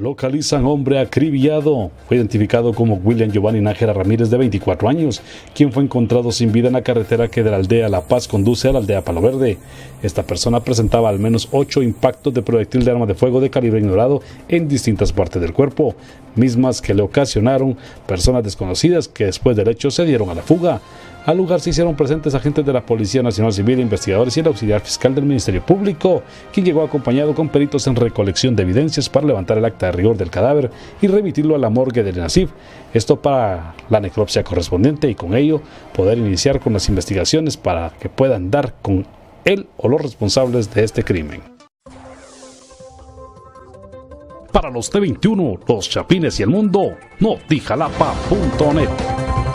Localizan hombre acribillado. Fue identificado como William Giovanni Nájera Ramírez, de 24 años, quien fue encontrado sin vida en la carretera que de la aldea La Paz conduce a la aldea Palo Verde. Esta persona presentaba al menos 8 impactos de proyectil de arma de fuego de calibre ignorado en distintas partes del cuerpo, mismas que le ocasionaron personas desconocidas que después del hecho se dieron a la fuga. Al lugar se hicieron presentes agentes de la Policía Nacional Civil, investigadores y el auxiliar fiscal del Ministerio Público, quien llegó acompañado con peritos en recolección de evidencias para levantar el acta de rigor del cadáver y remitirlo a la morgue del INASIF. Esto para la necropsia correspondiente y con ello poder iniciar con las investigaciones para que puedan dar con él o los responsables de este crimen. Para los T21, los Chapines y el mundo, notijalapa.net.